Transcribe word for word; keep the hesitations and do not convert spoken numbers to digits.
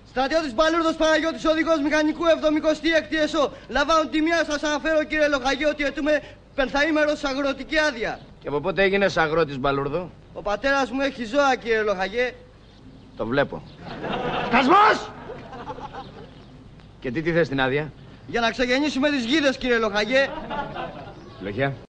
Στρατιώτης Μπαλούρδος Παναγιώτης, οδηγός μηχανικού εβδομηκοστή έκτη ΕΣΟ. Λαμβάνω τη μία, σας αναφέρω κύριε Λοχαγέ ότι αιτούμε πενθαήμερος αγροτική άδεια. Και από πότε έγινες αγρότης, Μπαλούρδο? Ο πατέρας μου έχει ζώα κύριε Λοχαγέ. Το βλέπω. Σκασμός! Και τι τι θες την άδεια? Για να ξεγεννήσουμε τις γίδες κύριε Λοχαγέ. Λοχιά.